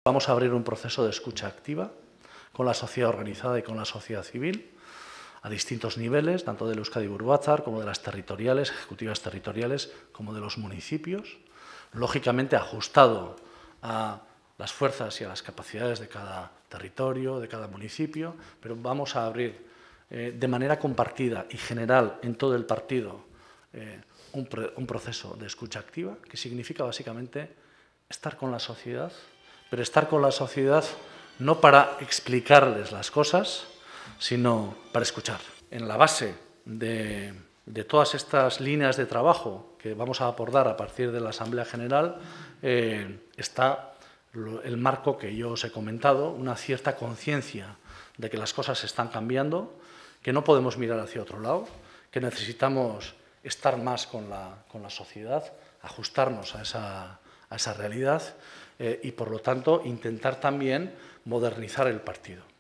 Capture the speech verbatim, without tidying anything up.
Vamos a abrir un proceso de escucha activa con la sociedad organizada y con la sociedad civil a distintos niveles, tanto del Euskadi Buru Batzar como de las territoriales, ejecutivas territoriales, como de los municipios, lógicamente ajustado a las fuerzas y a las capacidades de cada territorio, de cada municipio, pero vamos a abrir eh, de manera compartida y general en todo el partido eh, un, pre, un proceso de escucha activa, que significa básicamente estar con la sociedad, pero estar con la sociedad no para explicarles las cosas, sino para escuchar. En la base de, de todas estas líneas de trabajo que vamos a abordar a partir de la Asamblea General eh, está el marco que yo os he comentado, una cierta conciencia de que las cosas están cambiando, que no podemos mirar hacia otro lado, que necesitamos estar más con la, con la sociedad, ajustarnos a esa, a esa realidad eh, y, por lo tanto, intentar también modernizar el partido.